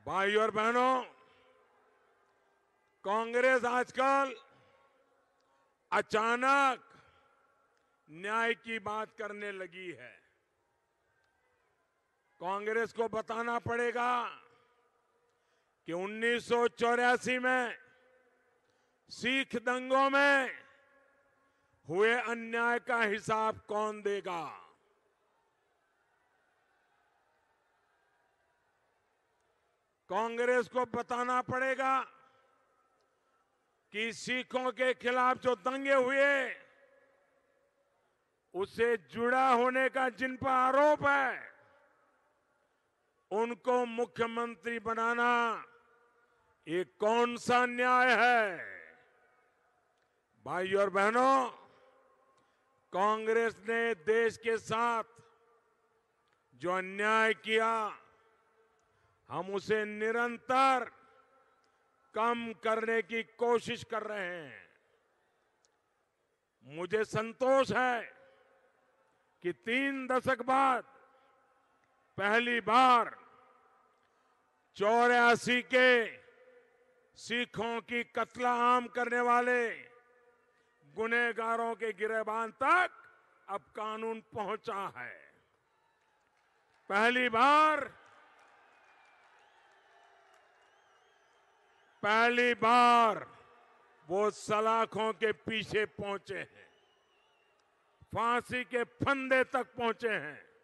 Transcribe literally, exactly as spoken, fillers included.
भाइयों और बहनों, कांग्रेस आजकल अचानक न्याय की बात करने लगी है। कांग्रेस को बताना पड़ेगा कि उन्नीस सौ चौरासी में सिख दंगों में हुए अन्याय का हिसाब कौन देगा। कांग्रेस को बताना पड़ेगा कि सिखों के खिलाफ जो दंगे हुए उससे जुड़ा होने का जिन पर आरोप है उनको मुख्यमंत्री बनाना ये कौन सा न्याय है। भाइयों और बहनों, कांग्रेस ने देश के साथ जो अन्याय किया हम उसे निरंतर कम करने की कोशिश कर रहे हैं। मुझे संतोष है कि तीन दशक बाद पहली बार चौरासी के सिखों की कत्ल आम करने वाले गुनहगारों के गिरबान तक अब कानून पहुंचा है। पहली बार पहली बार वो सलाखों के पीछे पहुंचे हैं, फांसी के फंदे तक पहुंचे हैं।